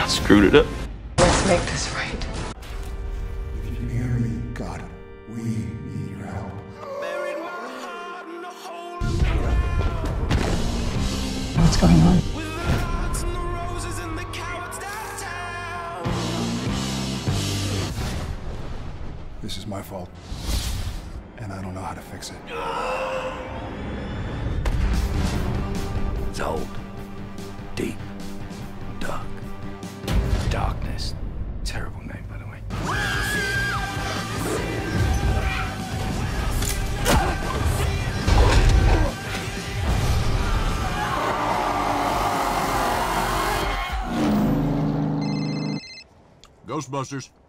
I screwed it up. Let's make this right. If you can hear me, God, we need your help. What's going on? This is my fault, and I don't know how to fix it. It's old, deep, dark. Darkness. Terrible name, by the way. Ghostbusters.